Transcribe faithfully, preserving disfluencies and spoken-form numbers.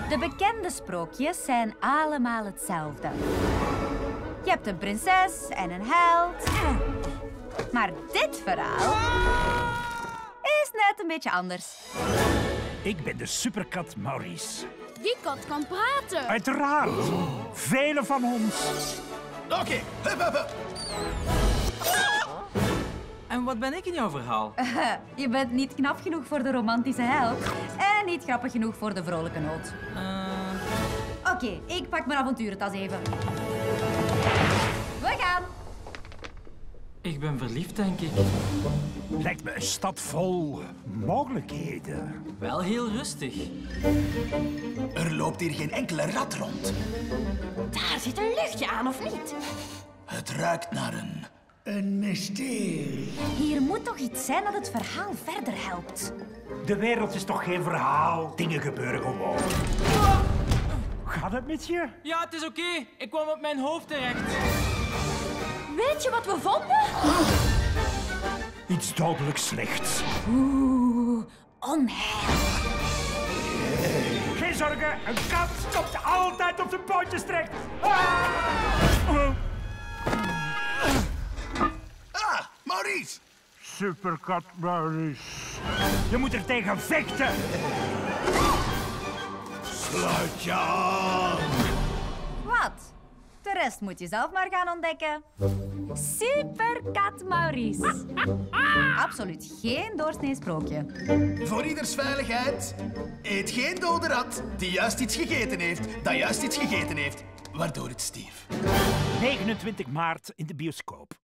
De bekende sprookjes zijn allemaal hetzelfde. Je hebt een prinses en een held. Maar dit verhaal is net een beetje anders. Ik ben de superkat Maurice. Die kat kan praten. Uiteraard. Velen van ons. Oké, okay. Hup, hup, hup. En wat ben ik in jouw verhaal? Uh, je bent niet knap genoeg voor de romantische held en niet grappig genoeg voor de vrolijke noot. Uh... Oké, okay, ik pak mijn avonturentas even. We gaan. Ik ben verliefd, denk ik. Lijkt me een stad vol mogelijkheden. Wel heel rustig. Er loopt hier geen enkele rat rond. Daar zit een luchtje aan, of niet? Het ruikt naar een... een mysterie. Hier moet toch iets zijn dat het verhaal verder helpt. De wereld is toch geen verhaal? Dingen gebeuren gewoon. Gaat het met je? Ja, het is oké. Okay. Ik kwam op mijn hoofd terecht. Weet je wat we vonden? Iets dodelijk slechts. Oeh, onheil. Geen zorgen, een kat komt altijd op zijn pootjes terecht. Ah! Ah, Maurice! Superkat Maurice. Je moet er tegen vechten. Sluit je aan. Wat? De rest moet je zelf maar gaan ontdekken. Superkat Maurice. Absoluut geen doorsnee sprookje. Voor ieders veiligheid, eet geen dode rat die juist iets gegeten heeft, dat juist iets gegeten heeft, waardoor het stief. negenentwintig maart in de bioscoop.